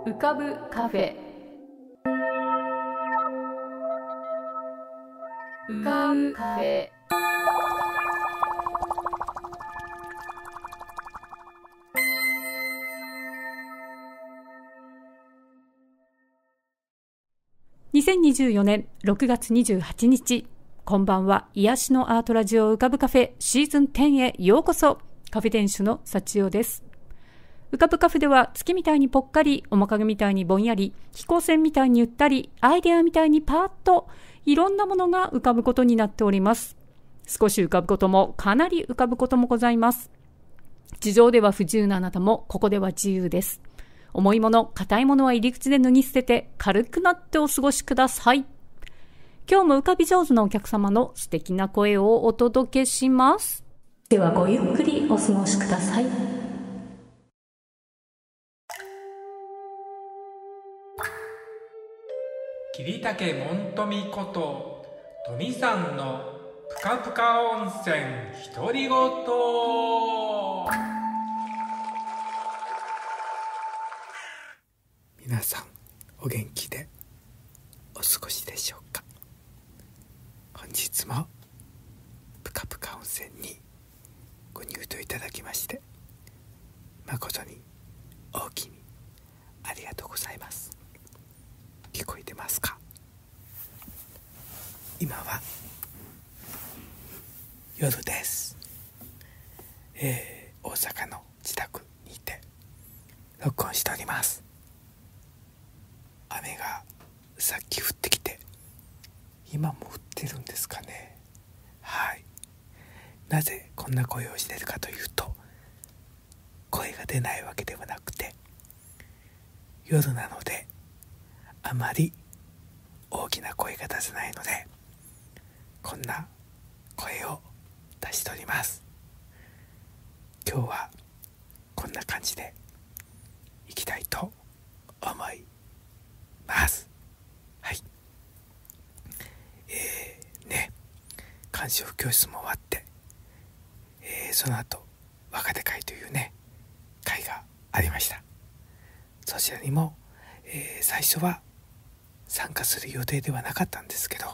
浮かぶカフェ。浮かぶカフェ。2024年6月28日、こんばんは。癒しのアートラジオ浮かぶカフェシーズン10へようこそ。カフェ店主の幸代です。浮かぶカフェでは月みたいにぽっかり、面影みたいにぼんやり、飛行船みたいにゆったり、アイデアみたいにパーッと、いろんなものが浮かぶことになっております。少し浮かぶこともかなり浮かぶこともございます。地上では不自由なあなたもここでは自由です。重いもの、硬いものは入り口で脱ぎ捨てて軽くなってお過ごしください。今日も浮かび上手なお客様の素敵な声をお届けします。ではごゆっくりお過ごしください。 桐竹門富こと富さんのぷかぷか温泉独り言。 皆さんお元気でお過ごしでしょうか。本日もぷかぷか温泉にご入湯いただきまして誠に大きにありがとうございます。聞こえてますか？今は夜です。大阪の自宅にて録音しております。雨がさっき降ってきて今も降ってるんですかね。はい。なぜこんな声をしているかというと、声が出ないわけではなくて、夜なのであまり大きな声が出せないので、こんな声を出しております。今日はこんな感じでいきたいと思います。はい。鑑賞教室も終わって、その後若手会というね会がありました。そちらにも、最初は参加する予定ではなかったんですけど、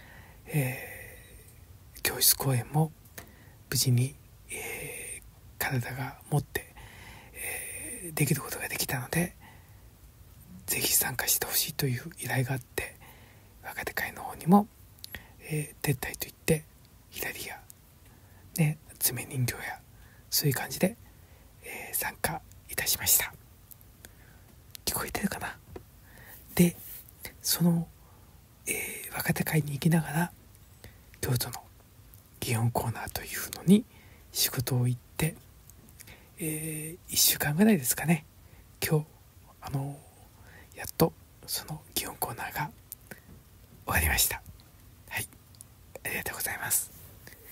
教室講演も無事に、体が持って、できることができたので、ぜひ参加してほしいという依頼があって、若手会の方にも、撤退といって左や、ね、爪人形やそういう感じで、参加いたしました。聞こえてるかな。でその、若手会に行きながら京都の祇園コーナーというのに仕事を行って、1週間ぐらいですかね。今日やっとその祇園コーナーが終わりました。はい、ありがとうございます。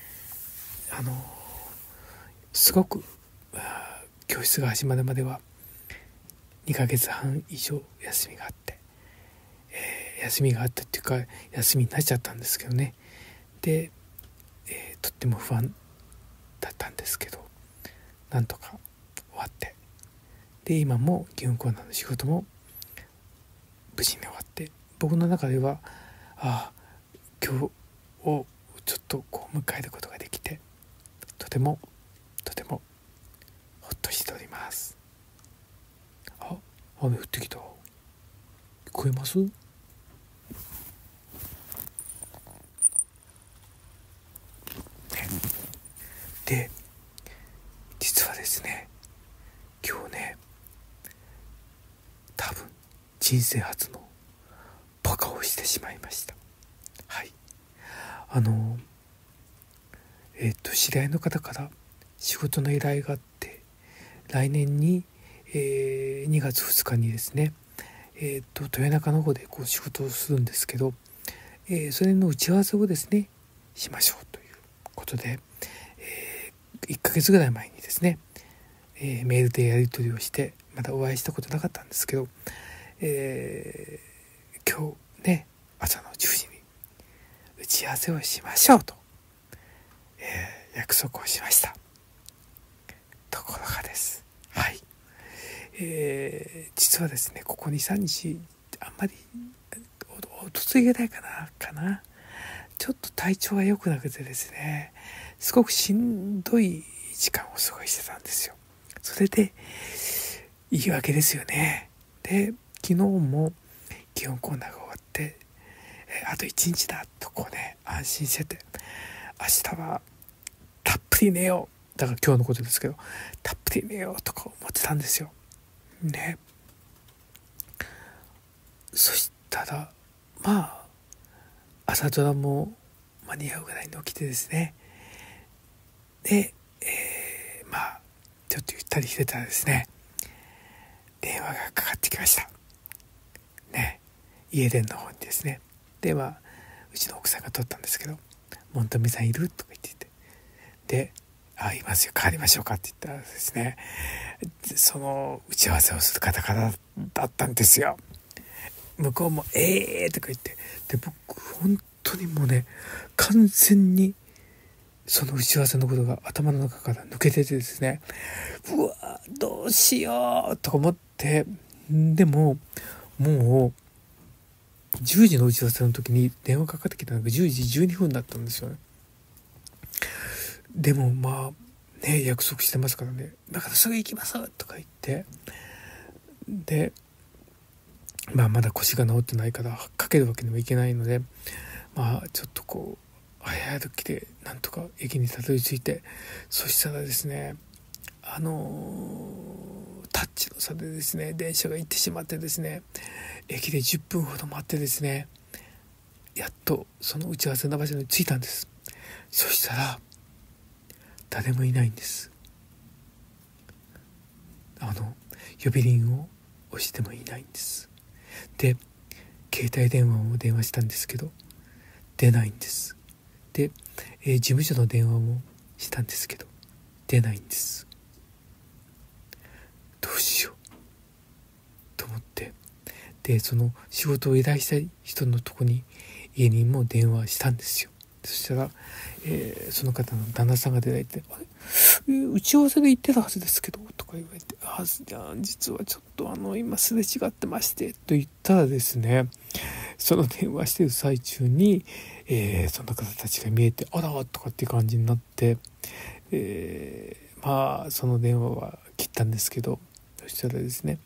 すごく教室が始まるまでは2ヶ月半以上休みがあって、休みがあったっていうか休みになっちゃったんですけどね。で、とっても不安だったんですけど、なんとか終わって、で今も祇園コーナーの仕事も無事に終わって、僕の中では今日をちょっと迎えることができて、とてもほっとしております。雨降ってきた。聞こえます？で実はですね、今日ね、多分人生初のバカをしてしまいました。はい。知り合いの方から仕事の依頼があって、来年に、2月2日にですね、豊中の方で仕事をするんですけど、それの打ち合わせをですねしましょうということで、1ヶ月ぐらい前にですね、メールでやり取りをして、まだお会いしたことなかったんですけど、今日ね朝の10時に打ち合わせをしましょうと、約束をしました。ところがです、はい、実実はですねここ 2,3 日あんまりおとついぐらいかなちょっと体調が良くなくてですねすごくしんどい時間を過ごしてたんですよ。それで言い訳ですよね。で昨日も基本コーナーが終わってあと1日だとこうね安心してて明日はたっぷり寝ようだから今日のことですけどたっぷり寝ようとか思ってたんですよね。そしたら朝ドラも間に合うぐらいに起きてですねで、ちょっとゆったりしてたらですね電話がかかってきましたね。家電の方にですねでうちの奥さんが取ったんですけどモントミさんいるとか言ってでいますよ帰りましょうかって言ったらですねその打ち合わせをする方々だったんですよ。向こうもとか言ってで僕本当にもうね完全にその打ち合わせのことが頭の中から抜けててですねうわどうしようと思ってでももう10時の打ち合わせの時に電話かかってきたのが10時12分だったんですよね。でも約束してますからねだからすぐ行きますとか言ってでまだ腰が治ってないからかけるわけにもいけないのでちょっとこう早歩きでなんとか駅にたどり着いてそしたらですねタッチの差でですね電車が行ってしまってですね駅で10分ほど待ってですねやっとその打ち合わせの場所に着いたんです。そしたら誰もいないんです。呼び鈴を押してもいないんです。で携帯電話を電話したんですけど出ないんです。で、事務所の電話もしたんですけど出ないんです。どうしようと思ってでその仕事を依頼したい人のとこに家にも電話したんですよ。そしたら、その方の旦那さんが出ていて打ち合わせで行ってたはずですけどとか言われて実はちょっと今すれ違ってましてと言ったらですねその電話してる最中に、その方たちが見えてあらとかっていう感じになって、その電話は切ったんですけどそしたらですね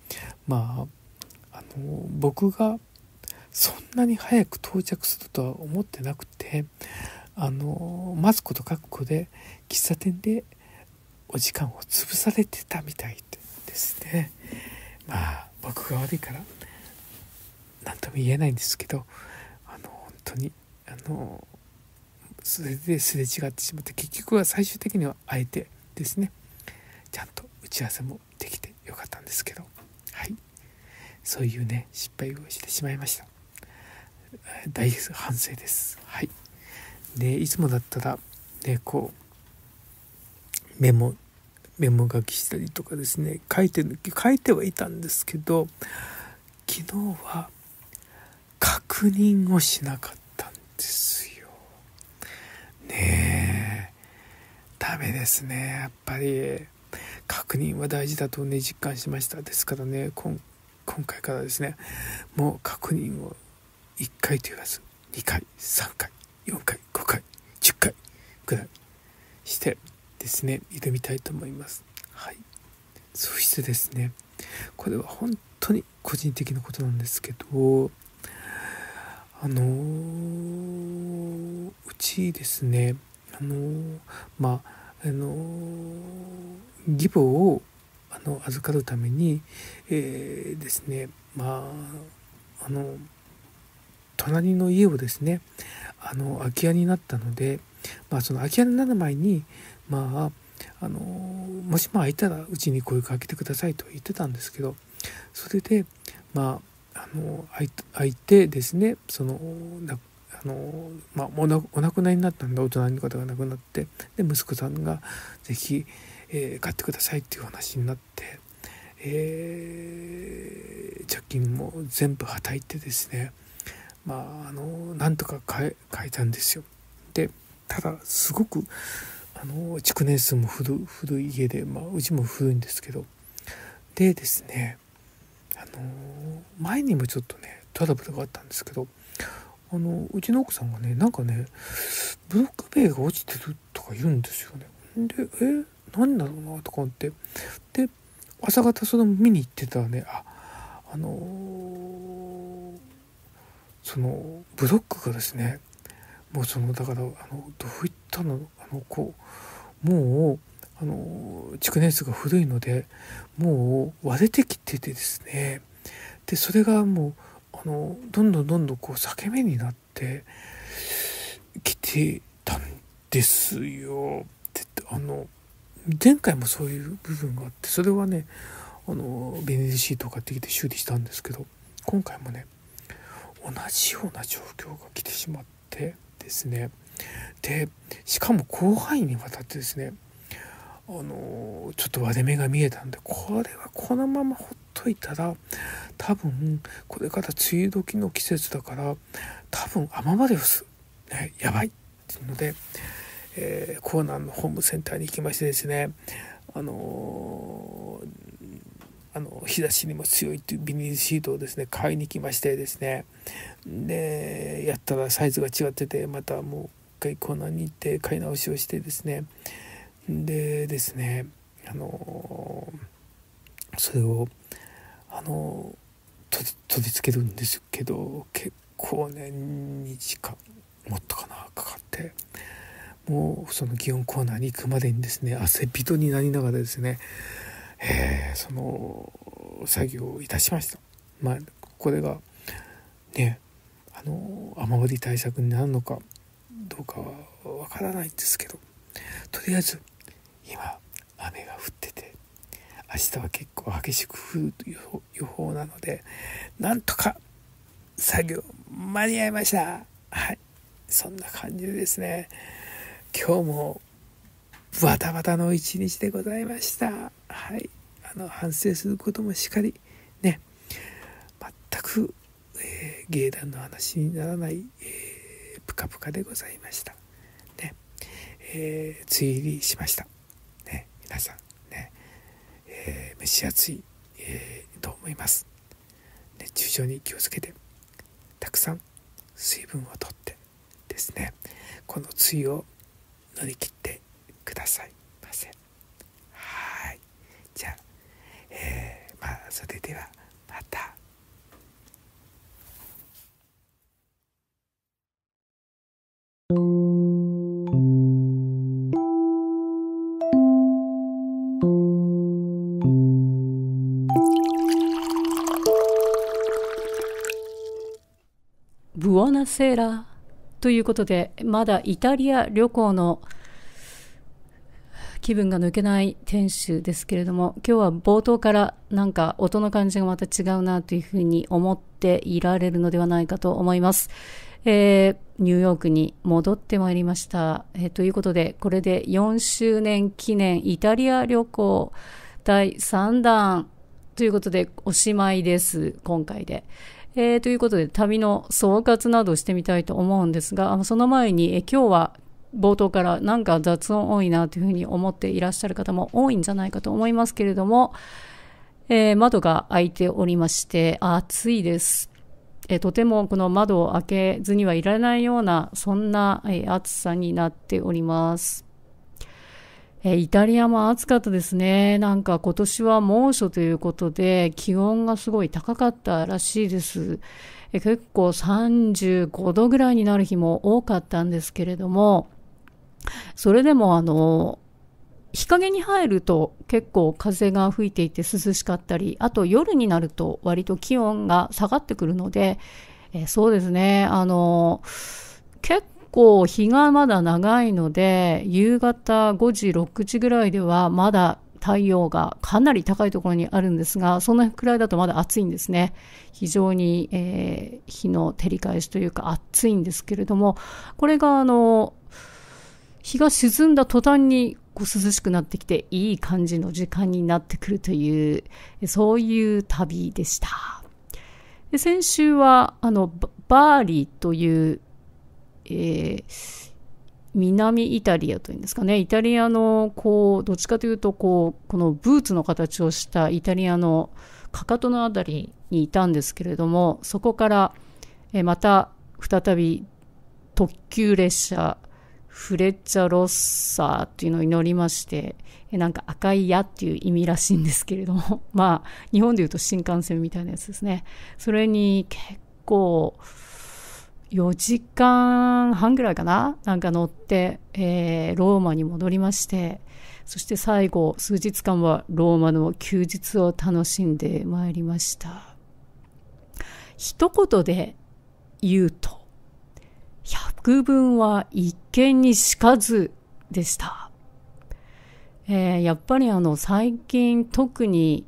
僕がそんなに早く到着するとは思ってなくて待つこと覚悟で喫茶店でお時間を潰されてたみたいですね。僕が悪いから何とも言えないんですけど本当にそれですれ違ってしまって結局は最終的には会えてですねちゃんと打ち合わせもできてよかったんですけどそういうね失敗をしてしまいました。大反省です。でいつもだったらねこうメモ書きしたりとかですね書いてはいたんですけど昨日は確認をしなかったんですよね。ダメですねやっぱり確認は大事だとね実感しました。ですからね今回からですねもう確認を1回と言わず2回3回4回5回10回くらいしてですね挑みたいと思います。そしてですねこれは本当に個人的なことなんですけどうちですね義母を預かるために、ですね隣の家をですね空き家になったので、その空き家になる前にもし空いたらうちに声かけてくださいと言ってたんですけどそれで空いてですねお亡くなりになったんでお隣の方が亡くなってで息子さんがぜひ、買ってくださいっていう話になって、借金も全部はたいてですねなんとか買えたんですよ。でただすごく築年数も古い家で、うちも古いんですけどでですね前にもちょっとねトラブルがあったんですけど、うちの奥さんがねなんかねブロック塀が落ちてるとか言うんですよね。で何だろうなとか思って、で朝方それ見に行ってたらね、そのブロックがですね、もうだからどういったのもう築年数が古いのでもう割れてきててですね、でそれがもうどんどん裂け目になってきてたんですよ。で前回もそういう部分があって、それはねビニールシートを買ってきて修理したんですけど、今回もね同じような状況が来てしまってですね、でしかも広範囲にわたってですねちょっと割れ目が見えたんで、これはこのままほっといたら多分これから梅雨時の季節だから多分雨漏りをする、ね、やばいっていうので、コーナーのホームセンターに行きましてですね、日差しにも強いっていうビニールシートをですね買いに来ましてですね、でやったらサイズが違ってて、またもう一回コーナーに行って買い直しをしてですね、でですねそれを取り付けるんですけど、結構ね2時間もっとかなかかって、もうその祇園コーナーに行くまでにですね汗びとになりながらですね、その作業をいたしました。これがね雨漏り対策になるのかどうかはわからないんですけど、とりあえず今雨が降ってて明日は結構激しく降る予報なので、なんとか作業間に合いました。はい、そんな感じでですね、今日もバタバタの一日でございました。はい、反省することもしかりね、全く、芸談の話にならない、プカプカでございましたね。梅雨入りしましたね、皆さんね、蒸し暑い、と思います。熱中症に気をつけて、たくさん水分をとってですね、この梅雨を乗り切ってくださいませ。はい、じゃあ、それではまた。 ブオナセーラということで、まだイタリア旅行の気分が抜けない店主ですけれども、今日は冒頭からなんか音の感じがまた違うなというふうに思っていられるのではないかと思います。ニューヨークに戻ってまいりました。ということで、これで4周年記念イタリア旅行第3弾ということでおしまいです、今回で。ということで旅の総括などしてみたいと思うんですが、その前に今日は冒頭からなんか雑音多いなというふうに思っていらっしゃる方も多いんじゃないかと思いますけれども、窓が開いておりまして暑いです。とてもこの窓を開けずにはいられないようなそんな暑さになっております。イタリアも暑かったですね。なんか今年は猛暑ということで気温がすごい高かったらしいです。結構35度ぐらいになる日も多かったんですけれども、それでも日陰に入ると結構風が吹いていて涼しかったり、あと夜になると割と気温が下がってくるので、そうですね、結構日がまだ長いので、夕方5時6時ぐらいではまだ太陽がかなり高いところにあるんですが、そのくらいだとまだ暑いんですね。非常に、日の照り返しというか暑いんですけれども、これが日が沈んだ途端に涼しくなってきていい感じの時間になってくるという、そういう旅でした。で先週はバーリという、 南イタリアというんですかね、イタリアのどっちかというとこのブーツの形をしたイタリアのかかとのあたりにいたんですけれども、そこからまた再び特急列車フレッチャロッサっていうのを乗りまして、なんか赤い矢っていう意味らしいんですけれども、まあ日本でいうと新幹線みたいなやつですね。それに結構4時間半ぐらいかな、なんか乗って、ローマに戻りまして、そして最後数日間はローマの休日を楽しんでまいりました。一言で言うと、百聞は一見にしかずでした。やっぱり最近特に、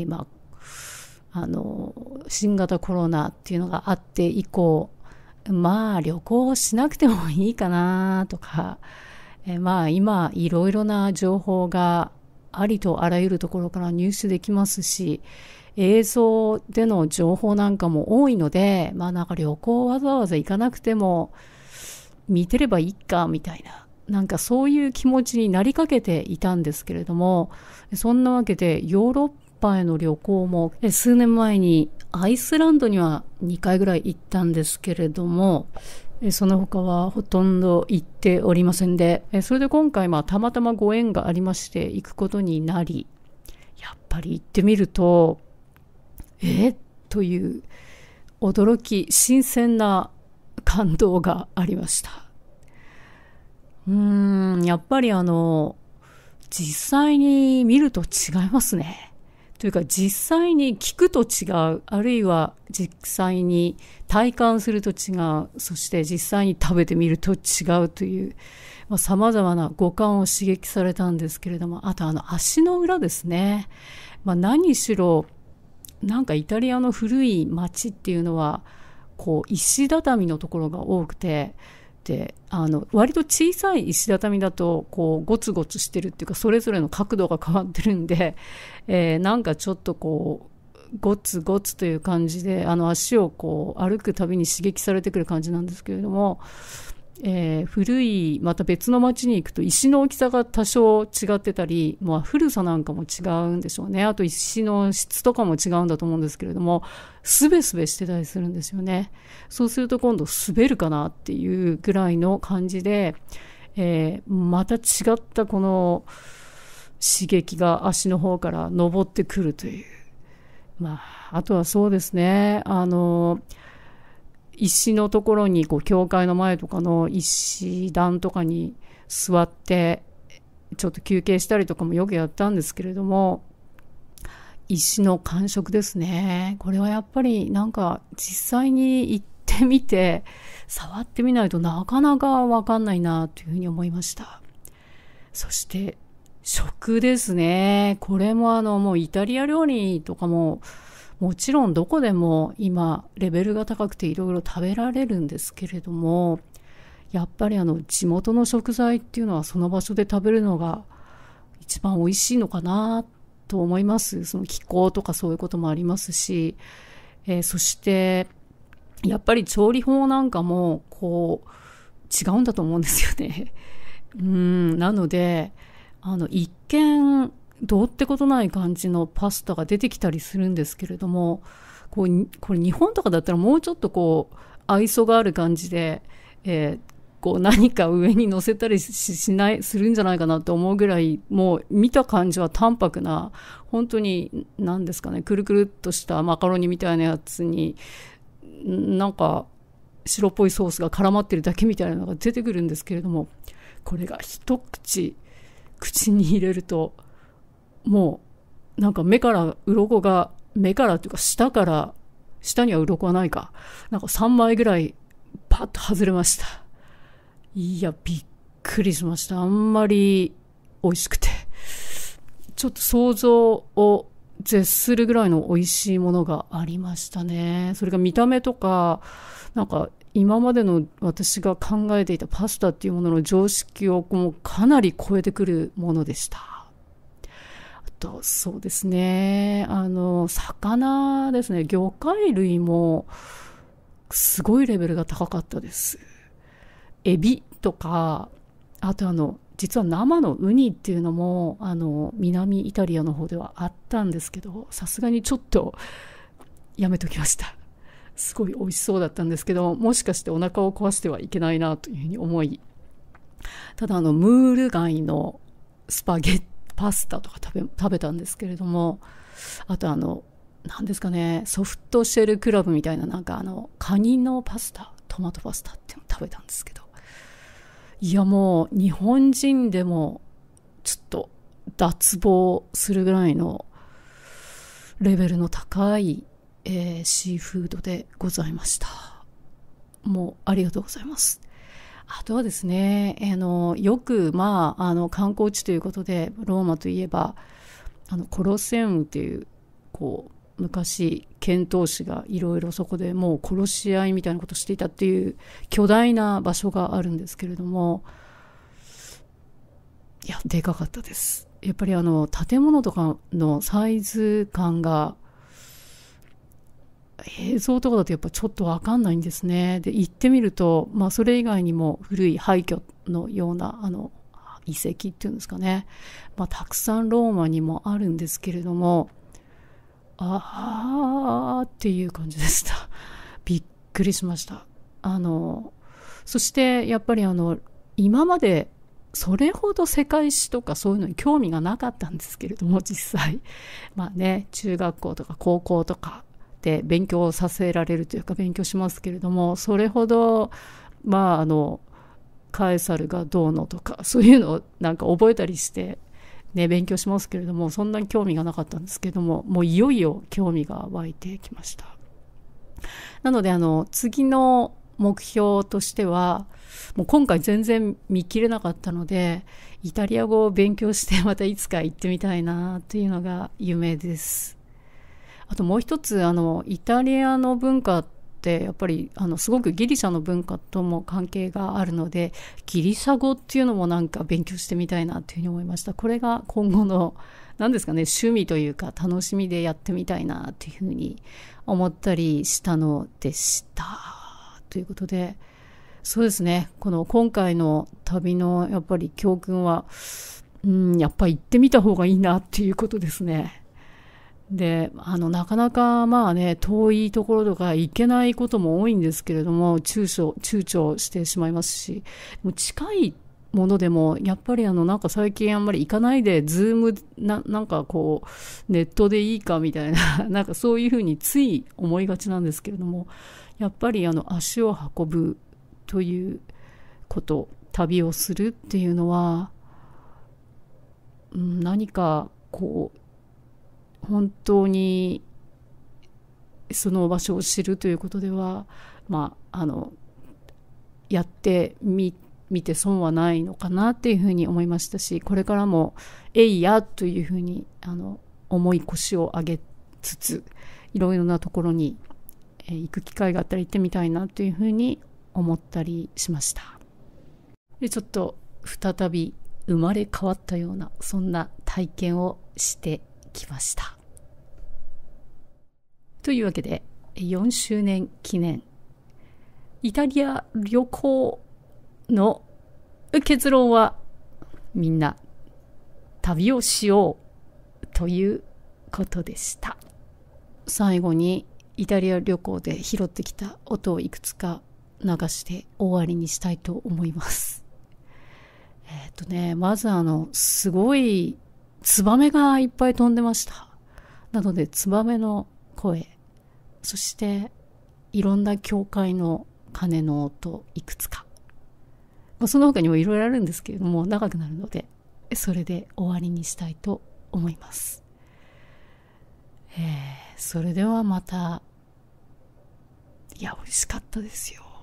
新型コロナっていうのがあって以降、まあ旅行しなくてもいいかなとか、まあ今いろいろな情報がありとあらゆるところから入手できますし、映像での情報なんかも多いので、まあなんか旅行わざわざ行かなくても見てればいいかみたいな、なんかそういう気持ちになりかけていたんですけれども、そんなわけでヨーロッパへの旅行も数年前にアイスランドには2回ぐらい行ったんですけれども、その他はほとんど行っておりませんで、それで今回たまたまご縁がありまして行くことになり、やっぱり行ってみるとという驚き新鮮な感動がありました。やっぱり実際に見ると違いますね。というか実際に聞くと違う、あるいは実際に体感すると違う、そして実際に食べてみると違うという、様々な五感を刺激されたんですけれども、あと足の裏ですね。何しろなんかイタリアの古い街っていうのは石畳のところが多くて、で割と小さい石畳だとゴツゴツしてるっていうか、それぞれの角度が変わってるんで、なんかちょっとゴツゴツという感じで足を歩くたびに刺激されてくる感じなんですけれども、古いまた別の町に行くと石の大きさが多少違ってたり、古さなんかも違うんでしょうね。あと石の質とかも違うんだと思うんですけれども、すべすべしてたりするんですよね。そうすると今度滑るかなっていうぐらいの感じで、また違ったこの刺激が足の方から登ってくるという。あとはそうですね、石のところに教会の前とかの石段とかに座ってちょっと休憩したりとかもよくやったんですけれども、石の感触ですね。これはやっぱりなんか実際に行ってみて触ってみないとなかなか分かんないなというふうに思いました。そして食ですね。これももうイタリア料理とかももちろんどこでも今レベルが高くていろいろ食べられるんですけれども、やっぱり地元の食材っていうのはその場所で食べるのが一番美味しいのかなと思います。その気候とかそういうこともありますし、そしてやっぱり調理法なんかも違うんだと思うんですよね。なので一見どうってことない感じのパスタが出てきたりするんですけれども、これ日本とかだったらもうちょっと愛想がある感じで、何か上に乗せたりするんじゃないかなと思うぐらい、もう見た感じは淡白な、本当に何ですかね、くるくるっとしたマカロニみたいなやつになんか白っぽいソースが絡まってるだけみたいなのが出てくるんですけれども、これが一口に入れるともうなんか目から鱗が、目からというか下には鱗はないか、なんか3枚ぐらいパッと外れました。いやびっくりしました。あんまり美味しくてちょっと想像を絶するぐらいの美味しいものがありましたね。それが見た目とかなんか今までの私が考えていたパスタっていうものの常識をもうかなり超えてくるものでした。そうですね、魚ですね、魚介類もすごいレベルが高かったです。エビとかあと実は生のウニっていうのも南イタリアの方ではあったんですけど、さすがにちょっとやめときました。すごい美味しそうだったんですけど、もしかしてお腹を壊してはいけないなというふうに思い、ただムール貝のパスタとか食べたんですけれども、あと何ですかね、ソフトシェルクラブみたいな、なんかカニのパスタ、トマトパスタっていうのを食べたんですけど、いやもう日本人でもちょっと脱帽するぐらいのレベルの高い、シーフードでございました。もうありがとうございます。あとはですね、よく観光地ということでローマといえばコロッセウムっていう昔遣唐使がいろいろそこでもう殺し合いみたいなことをしていたっていう巨大な場所があるんですけれども、いやでかかったです。やっぱり建物とかのサイズ感が映像とかだとやっぱちょっと分かんないんですね。で行ってみると、それ以外にも古い廃墟のような遺跡っていうんですかね、たくさんローマにもあるんですけれども、っていう感じでした。びっくりしました。そしてやっぱり今までそれほど世界史とかそういうのに興味がなかったんですけれども、実際中学校とか高校とかで勉強させられるというか勉強しますけれども、それほどカエサルがどうのとかそういうのをなんか覚えたりして勉強しますけれども、そんなに興味がなかったんですけれども、もういよいよ興味が湧いてきました。なので次の目標としては、もう今回全然見切れなかったので、イタリア語を勉強してまたいつか行ってみたいなっていうのが夢です。あともう一つイタリアの文化ってやっぱりすごくギリシャの文化とも関係があるので、ギリシャ語っていうのもなんか勉強してみたいなっていうふうに思いました。これが今後の何ですかね、趣味というか楽しみでやってみたいなっていうふうに思ったりしたのでした。ということで、そうですね、今回の旅のやっぱり教訓は、やっぱり行ってみた方がいいなっていうことですね。でなかなか遠いところとか行けないことも多いんですけれども、躊躇してしまいますし、もう近いものでもやっぱりなんか最近あんまり行かないでズームなんかネットでいいかみたいななんかそういうふうについ思いがちなんですけれども、やっぱり足を運ぶということ、旅をするっていうのは、何か本当にその場所を知るということでは、やってみて損はないのかなっていうふうに思いましたし、これからもえいやというふうに重い腰を上げつつ、いろいろなところに行く機会があったら行ってみたいなというふうに思ったりしました。でちょっと再び生まれ変わったようなそんな体験をしてきました。というわけで4周年記念イタリア旅行の結論は、みんな旅をしようということでした。最後にイタリア旅行で拾ってきた音をいくつか流して終わりにしたいと思います。まずすごいツバメがいっぱい飛んでました。なのでツバメの声、そしていろんな教会の鐘の音いくつか、その他にもいろいろあるんですけれども長くなるのでそれで終わりにしたいと思います。それではまた。いや美味しかったですよ。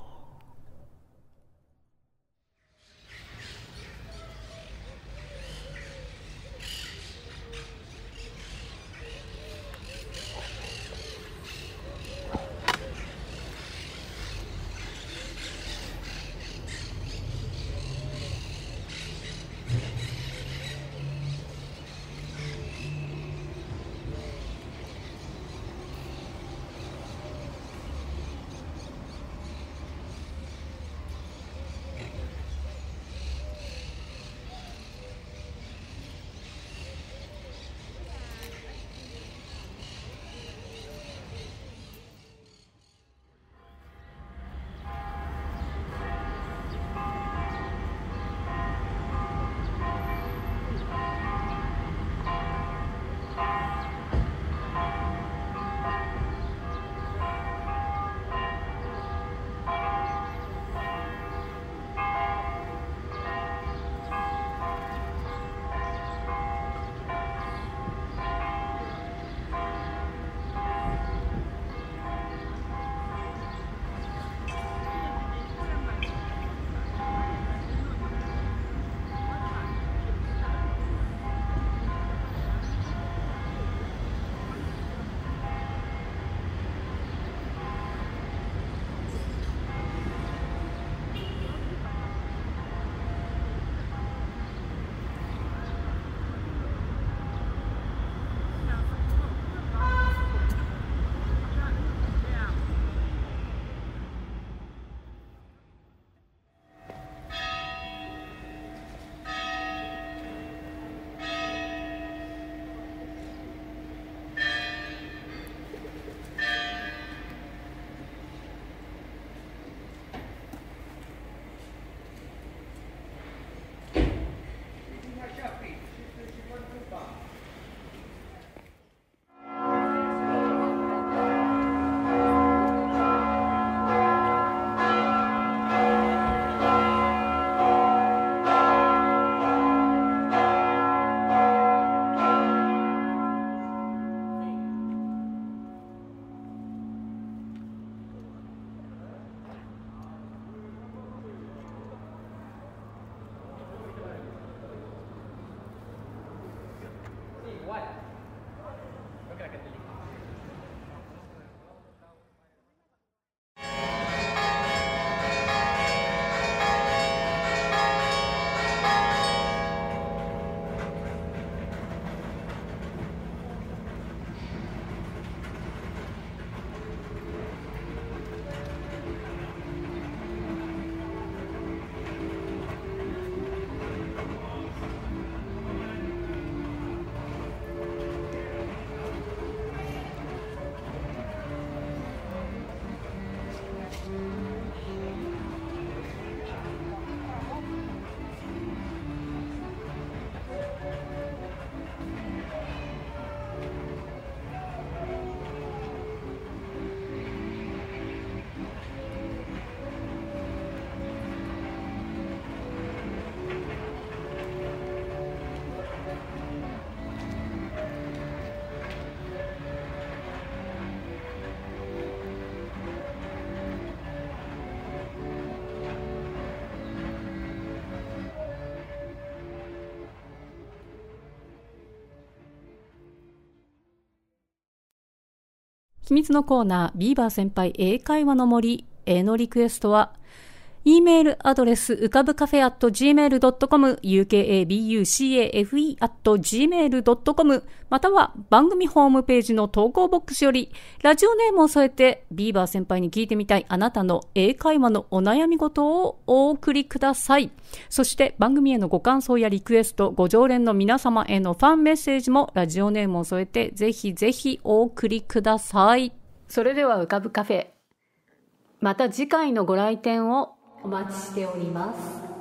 秘密のコーナー、ビーバー先輩英会話の森へのリクエストは、E メールアドレス、うかぶカフェ@gmail.com、ukabucafe@gmail.com、または番組ホームページの投稿ボックスより、ラジオネームを添えて、ビーバー先輩に聞いてみたいあなたの英会話のお悩み事をお送りください。そして番組へのご感想やリクエスト、ご常連の皆様へのファンメッセージもラジオネームを添えて、ぜひぜひお送りください。それではうかぶカフェ、また次回のご来店をお待ちしております。